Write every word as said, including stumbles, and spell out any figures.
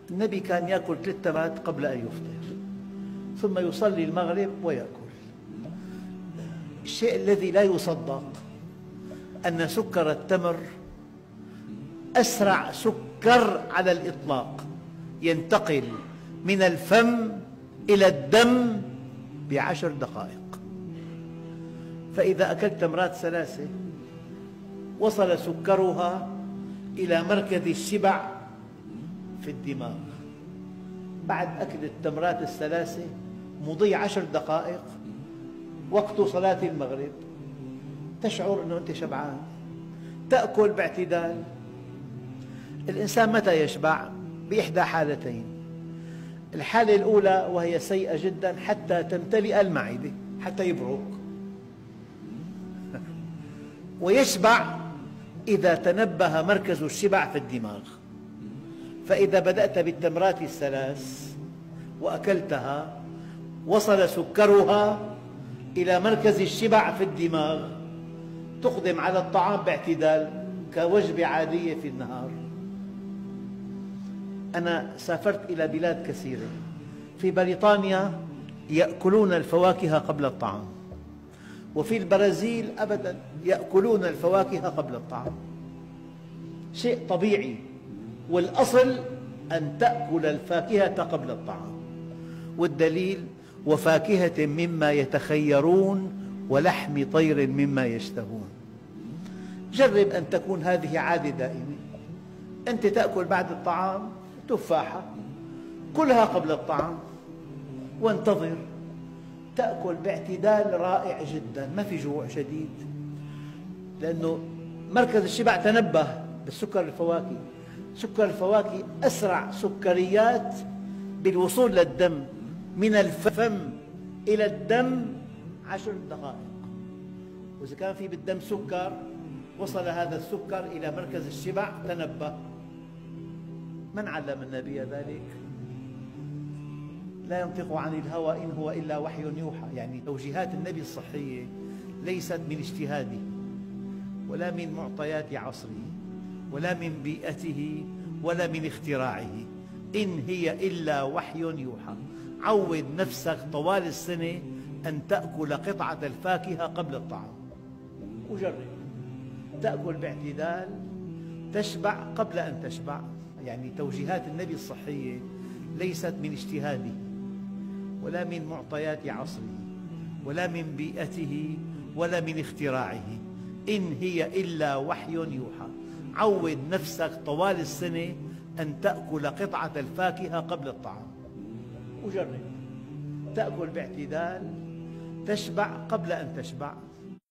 النبي كان يأكل ثلاث تمرات قبل أن يفطر، ثم يصلي المغرب ويأكل. الشيء الذي لا يصدق أن سكر التمر أسرع سكر على الإطلاق، ينتقل من الفم إلى الدم بعشر دقائق. فإذا أكلت تمرات ثلاثة وصل سكرها إلى مركز الشبع في الدماغ. بعد أكل التمرات الثلاثة مضي عشر دقائق وقت صلاة المغرب، تشعر أنه أنت شبعان، تأكل باعتدال. الإنسان متى يشبع؟ بإحدى حالتين: الحالة الأولى وهي سيئة جدا حتى تمتلئ المعدة، حتى يبرك، ويشبع إذا تنبه مركز الشبع في الدماغ. فإذا بدأت بالتمرات الثلاث وأكلتها وصل سكرها إلى مركز الشبع في الدماغ، تقدم على الطعام باعتدال كوجبة عادية في النهار. أنا سافرت إلى بلاد كثيرة. في بريطانيا يأكلون الفواكه قبل الطعام، وفي البرازيل أبداً يأكلون الفواكه قبل الطعام، شيء طبيعي، والأصل أن تأكل الفاكهة قبل الطعام. والدليل: وفاكهة مما يتخيرون ولحم طير مما يشتهون. جرب أن تكون هذه عادة دائمة. أنت تأكل بعد الطعام تفاحة، كلها قبل الطعام وانتظر، تأكل باعتدال رائع جدا، ما في جوع شديد، لأنه مركز الشبع تنبه بالسكر الفواكه. سكر الفواكه أسرع سكريات بالوصول للدم، من الفم إلى الدم عشر دقائق. وإذا كان في بالدم سكر، وصل هذا السكر إلى مركز الشبع تنبه. من علم النبي ذلك؟ لا ينطق عن الهوى إن هو إلا وحي يوحى. يعني توجيهات النبي الصحية ليست من اجتهاده، ولا من معطيات عصره، ولا من بيئته، ولا من اختراعه. إن هي إلا وحي يوحى. عود نفسك طوال السنة أن تأكل قطعة الفاكهة قبل الطعام، وجرب تأكل باعتدال، تشبع قبل أن تشبع. يعني توجيهات النبي الصحية ليست من اجتهاده، ولا من معطيات عصره، ولا من بيئته، ولا من اختراعه. إن هي إلا وحي يوحى. عود نفسك طوال السنة أن تأكل قطعة الفاكهة قبل الطعام، وجرب تأكل باعتدال، تشبع قبل أن تشبع.